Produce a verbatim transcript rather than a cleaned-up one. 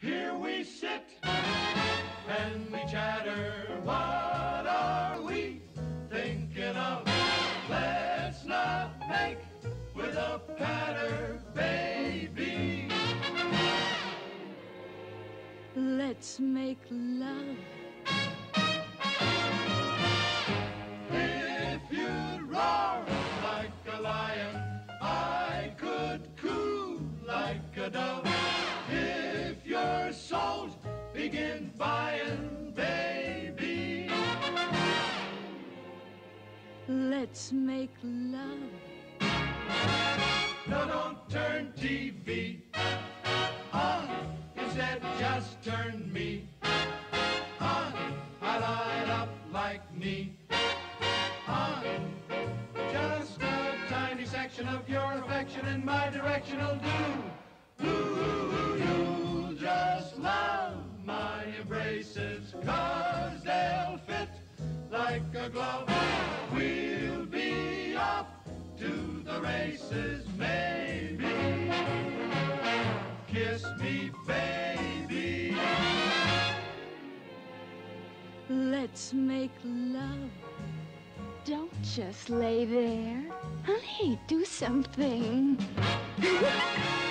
Here we sit and we chatter. What are we thinking of? Let's not make with a patter, baby. Let's make love. If you'd roar like a lion, I could coo like a dove. If your souls begin buying, baby, let's make love. No, don't turn T V on. Instead, just turn me on. I light up like me on. Just a tiny section of your affection in my direction will do. Ooh, you'll just love my embraces, 'cause they'll fit like a glove. We'll be off to the races, maybe. Kiss me, baby. Let's make love. Don't just lay there. Honey, do something.